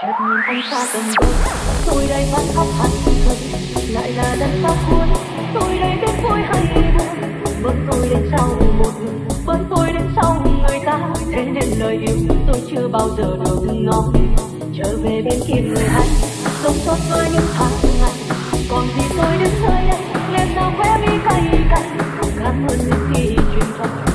chợt nhìn anh xa tầm bờ, tôi đây vẫn khóc than thở, lại là lần sau cuối. Tôi đây biết vui hay buồn, bởi tôi đến sau một người, bởi tôi đến sau người ta. Thế nên lời yêu tôi chưa bao giờ được nói. Trở về bên kia người hay, sống sót với những tháng ngày. Còn gì tôi đứng nơi đây, em nào khóe mi cay cay. Cảm ơn những khi truyền thống.